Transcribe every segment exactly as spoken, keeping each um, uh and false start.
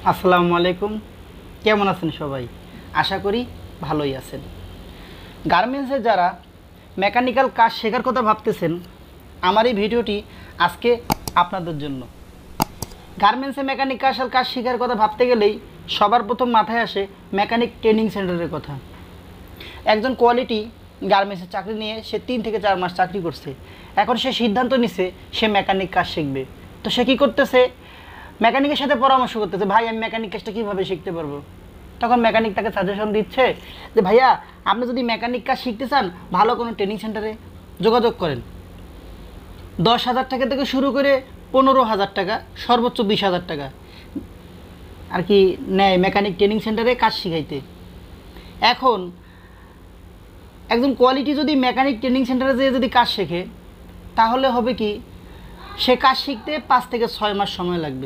আসসালামু আলাইকুম। কেমন আছেন সবাই? আশা করি ভালোই আছেন। গার্মেন্টসে যারা মেকানিক্যাল কাজ শেখার কথা ভাবতেছেন, আমার এই ভিডিওটি আজকে আপনাদের জন্য। গার্মেন্টসে মেকানিক্যাল কাজ শেখার কথা ভাবতে গেলেই সবার প্রথম মাথায় আসে মেকানিক ট্রেনিং সেন্টারের কথা। একজন কোয়ালিটি গার্মেন্টসে চাকরি নিয়ে সে তিন থেকে চার মাস চাকরি করছে। এখন সে সিদ্ধান্ত নিছে সে মেকানিক কাজ শিখবে। তো সে কী করতেছে? মেকানিকের সাথে পরামর্শ করতেছে, ভাই আমি মেকানিক কাজটা কীভাবে শিখতে পারবো। তখন মেকানিক তাকে সাজেশন দিচ্ছে যে ভাইয়া আপনি যদি মেকানিক কাজ শিখতে চান ভালো কোনো ট্রেনিং সেন্টারে যোগাযোগ করেন। দশ হাজার টাকা থেকে শুরু করে পনেরো হাজার টাকা সর্বোচ্চ বিশ হাজার টাকা আর কি নেয় মেকানিক ট্রেনিং সেন্টারে কাজ শিখাইতে। এখন একজন কোয়ালিটি যদি মেকানিক ট্রেনিং সেন্টারে যেয়ে যদি কাজ শেখে তাহলে হবে কি, সে কাজ শিখতে পাঁচ থেকে ছয় মাস সময় লাগবে।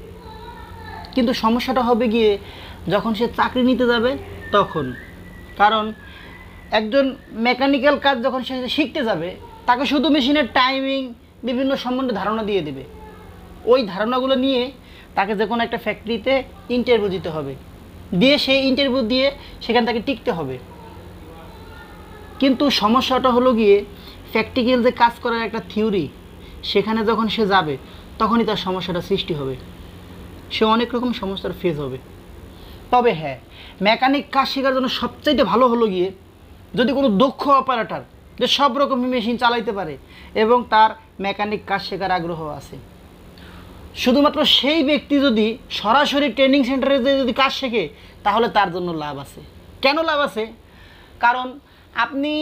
কিন্তু সমস্যাটা হবে গিয়ে যখন সে চাকরি নিতে যাবে তখন। কারণ একজন মেকানিক্যাল কাজ যখন সে শিখতে যাবে তাকে শুধু মেশিনের টাইমিং বিভিন্ন সম্বন্ধে ধারণা দিয়ে দেবে। ওই ধারণাগুলো নিয়ে তাকে যে কোনো একটা ফ্যাক্টরিতে ইন্টারভিউ দিতে হবে, দিয়ে সেই ইন্টারভিউ দিয়ে সেখান থেকে টিকতে হবে। কিন্তু সমস্যাটা হলো গিয়ে প্র্যাকটিক্যাল যে কাজ করার একটা থিওরি, সেখানে যখন সে যাবে তখনই তার সমস্যাটা সৃষ্টি হবে, সে অনেক রকম সমস্যার ফেস হবে। তবে হ্যাঁ, মেকানিক কাজ শেখার জন্য সবচাইতে ভালো হলো গিয়ে যদি কোনো দক্ষ অপারেটর যে সব রকম মেশিন চালাইতে পারে এবং তার মেকানিক কাজ শেখার আগ্রহ আছে, শুধুমাত্র সেই ব্যক্তি যদি সরাসরি ট্রেনিং সেন্টারে যদি কাজ শেখে তাহলে তার জন্য লাভ আছে। কেন লাভ আছে? কারণ আপনি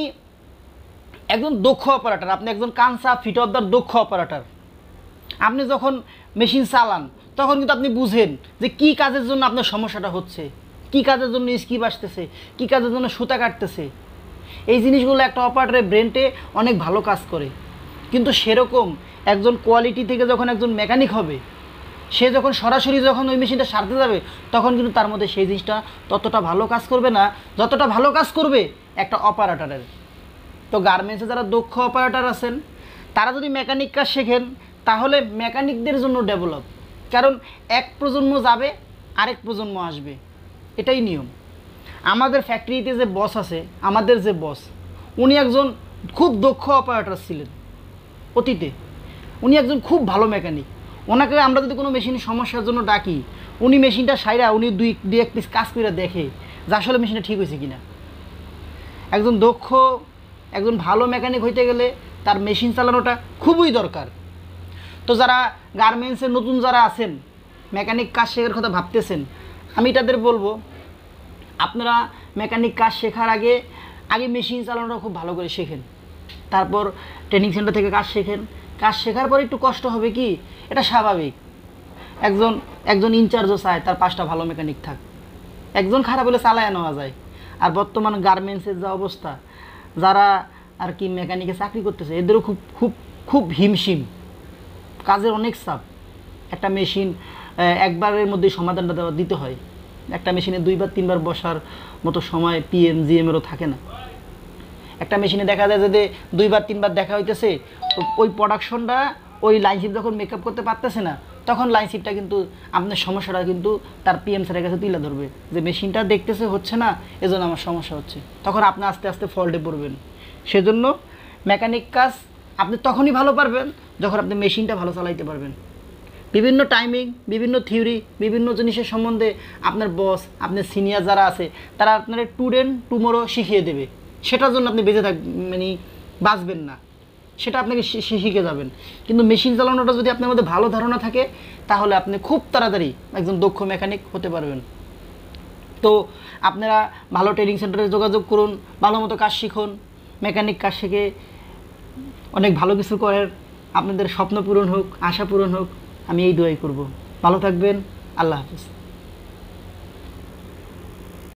একজন দক্ষ অপারেটর, আপনি একজন কানসা ফিট অফ দক্ষ অপারেটর। আপনি যখন মেশিন চালান তখন কিন্তু আপনি বুঝেন যে কী কাজের জন্য আপনার সমস্যাটা হচ্ছে, কী কাজের জন্য স্কিপ আসতেছে, কী কাজের জন্য সুতা কাটতেছে। এই জিনিসগুলো একটা অপারেটরের ব্রেনটে অনেক ভালো কাজ করে। কিন্তু সেরকম একজন কোয়ালিটি থেকে যখন একজন মেকানিক হবে, সে যখন সরাসরি যখন ওই মেশিনটা সারতে যাবে তখন কিন্তু তার মধ্যে সেই জিনিসটা ততটা ভালো কাজ করবে না যতটা ভালো কাজ করবে একটা অপারেটরের। তো গার্মেন্টসে যারা দক্ষ অপারেটর আছেন তারা যদি মেকানিক কাজ শেখেন তাহলে মেকানিকদের জন্য ডেভেলপ। কারণ এক প্রজন্ম যাবে আরেক প্রজন্ম আসবে, এটাই নিয়ম। আমাদের ফ্যাক্টরিতে যে বস আছে, আমাদের যে বস, উনি একজন খুব দক্ষ অপারেটর ছিলেন অতীতে। উনি একজন খুব ভালো মেকানিক। ওনাকে আমরা যদি কোনো মেশিনের সমস্যার জন্য ডাকি, উনি মেশিনটা সাইরা উনি দুই দুই এক পিস কাজ করে দেখে যে আসলে মেশিনটা ঠিক হয়েছে কিনা। একজন দক্ষ একজন ভালো মেকানিক হইতে গেলে তার মেশিন চালানোটা খুবই দরকার। তো যারা গার্মেন্টসে নতুন যারা আছেন, মেকানিক কাজ শেখার কথা ভাবতেছেন, আমি তাদের বলবো আপনারা মেকানিক কাজ শেখার আগে আগে মেশিন চালানোটা খুব ভালো করে শেখেন, তারপর ট্রেনিং সেন্টার থেকে কাজ শেখেন। কাজ শেখার পর একটু কষ্ট হবে, কি এটা স্বাভাবিক। একজন একজন ইনচার্জও চায় তার পাঁচটা ভালো মেকানিক থাক, একজন খারাপ হলে চালায় নেওয়া যায়। আর বর্তমান গার্মেন্টসের যা অবস্থা, যারা আর কি মেকানিকে চাকরি করতেছে এদেরও খুব খুব খুব হিমশিম, কাজের অনেক চাপ। একটা মেশিন একবারের মধ্যে সমাধানটা দেওয়া দিতে হয়। একটা মেশিনে দুইবার তিনবার বসার মতো সময় পিএম জিএমেরও থাকে না। একটা মেশিনে দেখা যায় যে দুইবার তিনবার দেখা হইতেছে, ওই প্রোডাকশনটা ওই লাইনশিপ যখন মেকআপ করতে পারতেছে না তখন লাইনশিপটা কিন্তু আপনার সমস্যাটা কিন্তু তার পিএম স্যারের কাছে তুলে ধরবে যে মেশিনটা দেখতেছে হচ্ছে না, এজন্য আমার সমস্যা হচ্ছে। তখন আপনি আস্তে আস্তে ফল্টে পড়বেন। সেজন্য মেকানিক কাজ আপনি তখনই ভালো পারবেন যখন আপনি মেশিনটা ভালো চালাইতে পারবেন। বিভিন্ন টাইমিং, বিভিন্ন থিওরি, বিভিন্ন জিনিসের সম্বন্ধে আপনার বস, আপনার সিনিয়র যারা আছে তারা আপনার টুডে টুমোরো শিখিয়ে দেবে। সেটার জন্য আপনি বেঁচে থাক মানে বাঁচবেন না, সেটা আপনাকে শিখে যাবেন। কিন্তু মেশিন চালানোটা যদি আপনার মধ্যে ভালো ধারণা থাকে তাহলে আপনি খুব তাড়াতাড়ি একজন দক্ষ মেকানিক হতে পারবেন। তো আপনারা ভালো ট্রেনিং সেন্টারে যোগাযোগ করুন, ভালো মতো কাজ শিখুন, মেকানিক কাজ শিখে অনেক ভালো কিছু করেন, আপনাদের স্বপ্ন পূরণ হোক, আশা পূরণ হোক, আমি এই দোয়াই করব। ভালো থাকবেন, আল্লাহ হাফেজ।